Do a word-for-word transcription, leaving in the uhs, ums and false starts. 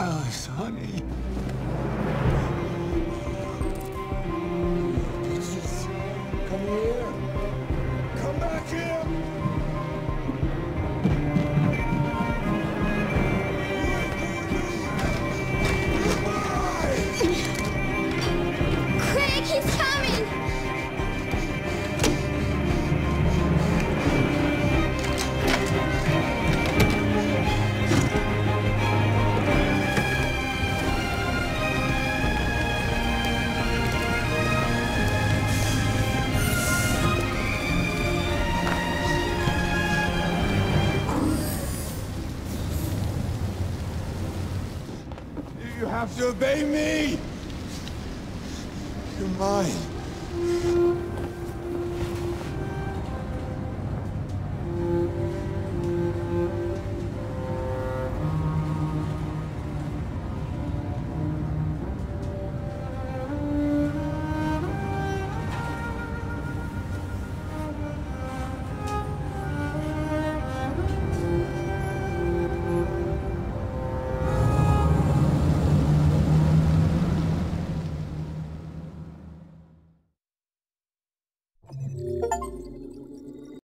Alice, honey. Bitches. Come here. Come back here. Quick, he's coming! You have to obey me. You're mine.